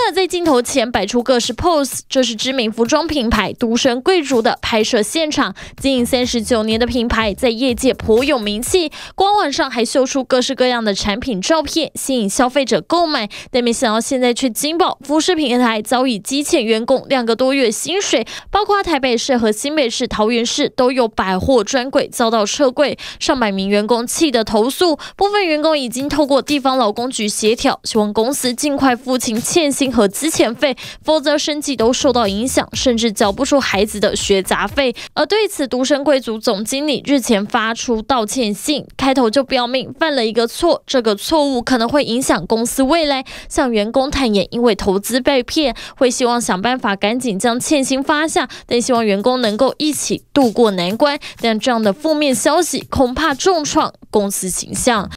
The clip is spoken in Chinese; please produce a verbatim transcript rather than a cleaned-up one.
尔在镜头前摆出各式 pose， 这是知名服装品牌独身贵族的拍摄现场。经营三十九年的品牌在业界颇有名气，官网上还秀出各式各样的产品照片，吸引消费者购买。但没想到现在却惊爆，服饰平台早已积欠员工两个多月薪水，包括台北市和新北市、桃园市都有百货专柜遭到撤柜，上百名员工气得投诉。部分员工已经透过地方劳工局协调，希望公司尽快付清欠薪和资遣费，否则生计都受到影响，甚至缴不出孩子的学杂费。而对此，独身贵族总经理日前发出道歉信，开头就表明犯了一个错，这个错误可能会影响公司未来，向员工坦言因为投资被骗，会希望想办法赶紧将欠薪发下，但希望员工能够一起度过难关。但这样的负面消息恐怕重创公司形象。